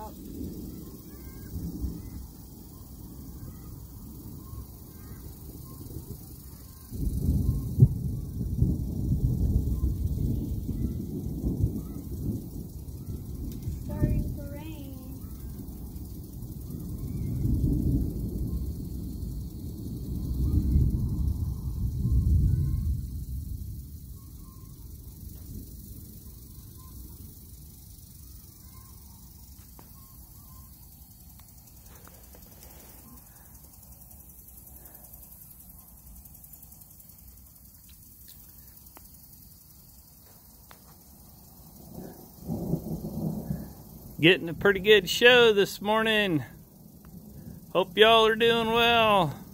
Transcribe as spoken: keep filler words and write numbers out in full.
out. Starting to rain. Getting a pretty good show this morning. Hope y'all are doing well.